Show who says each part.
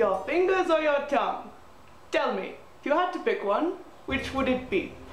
Speaker 1: Your fingers or your tongue? Tell me, if you had to pick one, which would it be?